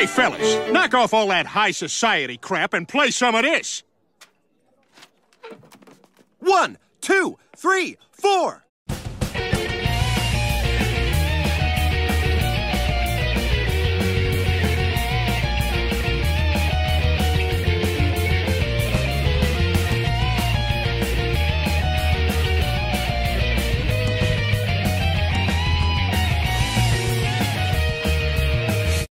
Hey, fellas, knock off all that high society crap and play some of this. 1, 2, 3, 4.